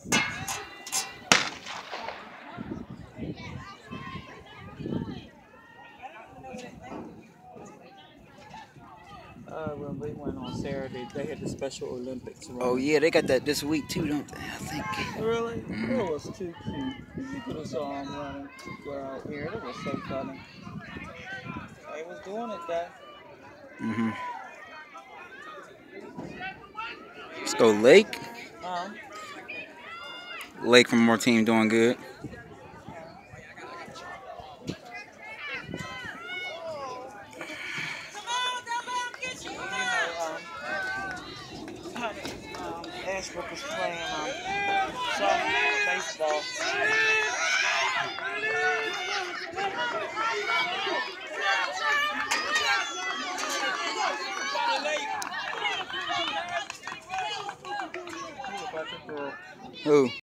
When we went on Saturday, they had the Special Olympics Oh running. yeah, they got that this week too, don't they? I think. Really? It was too cute. You could have saw them running out here. It was so funny. They was doing it though. Mhm. Let's go Lake. Um, Lake from our team doing good. honey, Ashbrook was playing soft baseball. Who?